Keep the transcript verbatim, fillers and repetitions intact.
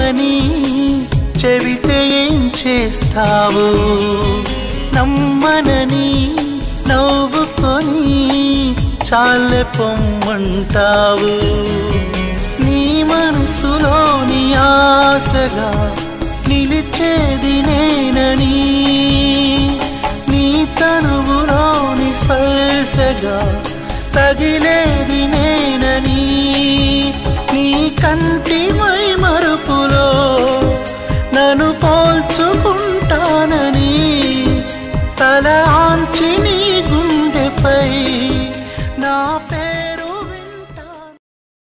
నమ్మనని చెబితే ఏం చేస్తావు? నమ్మనని నవ్వుకొని చాలే పొమ్మంటావు. నీ మనసులోని ఆశగా నిలిచేది నేనని, నీ తనువులోని స్పర్శగా తగిలేది నేనని, నీ కంటి